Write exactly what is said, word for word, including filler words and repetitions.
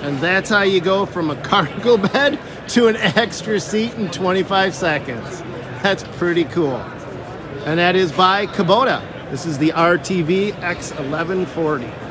And that's how you go from a cargo bed to an extra seat in twenty-five seconds. That's pretty cool. And that is by Kubota. This is the R T V X eleven forty.